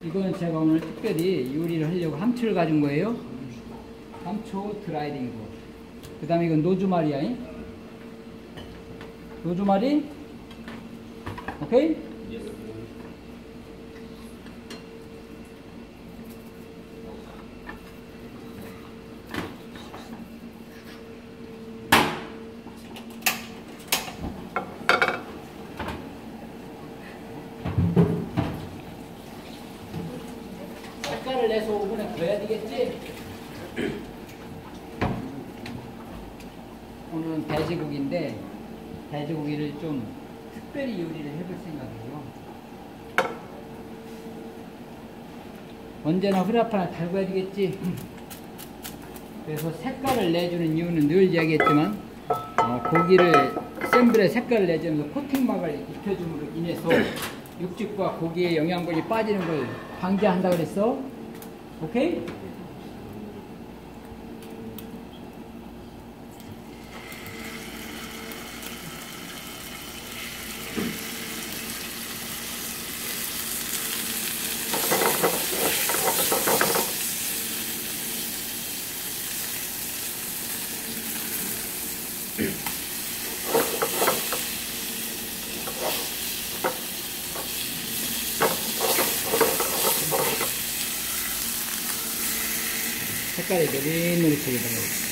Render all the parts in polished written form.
이건 제가 오늘 특별히 요리를 하려고 함초를 가진 거예요. 함초 드라이딩 거. 그 다음에 이건 노즈마리야. 노즈마리? 오케이? 색깔을 내서 오븐에 구워야 되겠지? 오늘은 돼지고기인데 돼지고기를 좀 특별히 요리를 해볼 생각이에요. 언제나 후라이팬을 달궈야 되겠지? 그래서 색깔을 내주는 이유는 늘 이야기했지만 고기를 센 불에 색깔을 내주면서 코팅막을 입혀줌으로 인해서 육즙과 고기의 영양분이 빠지는 걸 방지한다 그랬어. 오케이? 색깔이 노릇노릇하게 나와요.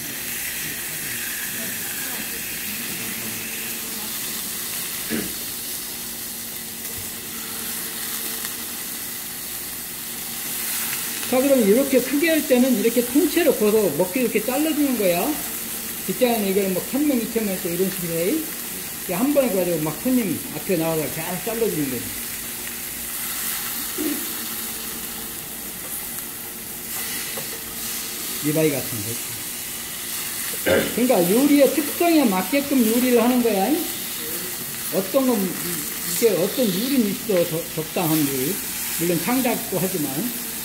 자, 그럼 이렇게 크게 할 때는 이렇게 통째로 거서 먹기 이렇게 잘라주는 거야. 직장에는 이거는 뭐 1000명, 2000명씩 이런 식으로 해. 한 번에 가지고 막 손님 앞에 나와서 계속 잘라주는 거야. 리바이 같은 거. 그러니까 요리의 특성에 맞게끔 요리를 하는 거야. 어떤 건, 이게 어떤 요리는 있어. 적당한 요리. 물론 창작도 하지만.